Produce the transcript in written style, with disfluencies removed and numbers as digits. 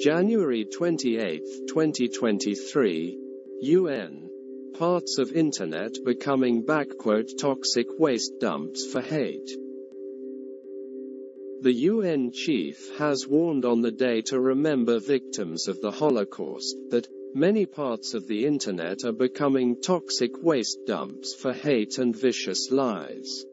January 28, 2023, UN. Parts of Internet becoming "toxic waste dumps for hate." The UN chief has warned on the day to remember victims of the Holocaust that many parts of the Internet are becoming toxic waste dumps for hate and vicious lies.